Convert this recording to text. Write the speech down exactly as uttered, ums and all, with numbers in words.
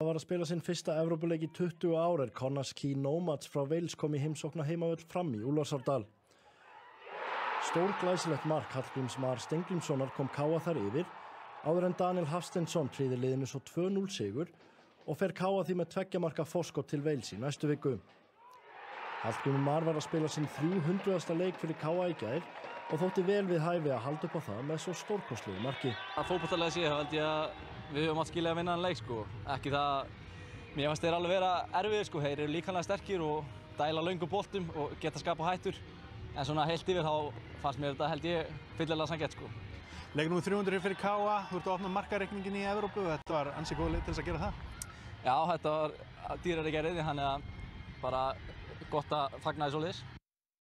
var að spila sinn fyrsta Evrópuleik í tuttugu ár er Connah's Quay Nomads frá Wales kom í heimsókn á heimavöll Fram í Úlfarsárdal. Stórglæsilegt mark Hallgríms Mar Steingrímssonar kom K A þar yfir, áður en Daniel Hafsteinsson tryggði liðinu svo tvö núll sigur og fer K A því með tveggja marka forskot til Wales í næstu viku. Hallgrímur Mar var að spila sinn þrjú hundruðasta leik fyrir K A í gær og þótti vel við hæfi að halda upp á það með svo stórkostlegu marki. Að fótboltalega séð held ég að við höfum átt skilið að vinna hann leik sko. Ekki það, mér fannst þeir alveg vera erfiðir sko, þeir eru líkamlega sterkir og dæla löngum boltum og geta skapað hættur. En svona heilt yfir þá fannst mér þetta held ég fyllilega sanngjarnt sko. Leik númer þrjú hundruð fyrir K A, þú ert að opna markareikningin í Evrópu, þetta var ansi góð leið til þess að gera það? Já, þetta var dýrari gerðið, þannig að bara gott að fagna því svoleiðis.